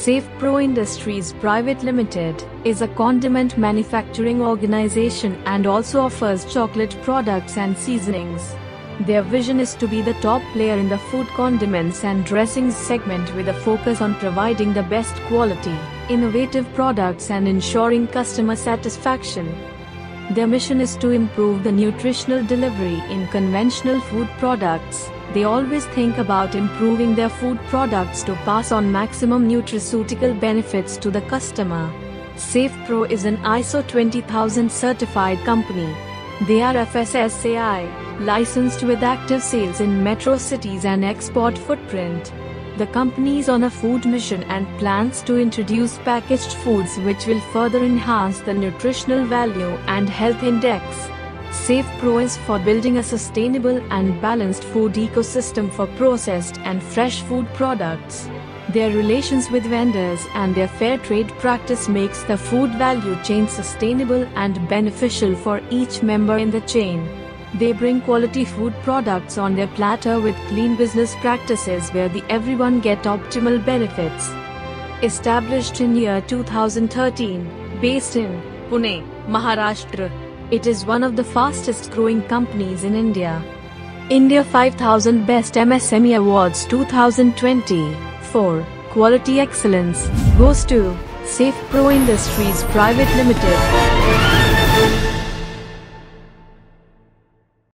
Safe Pro Industries Private Limited is a condiment manufacturing organization and also offers chocolate products and seasonings. Their vision is to be the top player in the food condiments and dressings segment with a focus on providing the best quality, innovative products and ensuring customer satisfaction. Their mission is to improve the nutritional delivery in conventional food products. They always think about improving their food products to pass on maximum nutraceutical benefits to the customer. Safe Pro is an ISO 20000 certified company. They are FSSAI licensed with active sales in metro cities and export footprint. The company is on a food mission and plans to introduce packaged foods which will further enhance the nutritional value and health index. Safe Pro is for building a sustainable and balanced food ecosystem for processed and fresh food products. Their relations with vendors and their fair trade practice makes the food value chain sustainable and beneficial for each member in the chain. They bring quality food products on their platter with clean business practices where everyone get optimal benefits. Established in year 2013, based in Pune, Maharashtra, it is one of the fastest growing companies in India. India 5000 Best MSME Awards 2020 for Quality Excellence goes to Safe Pro Industries Private Limited.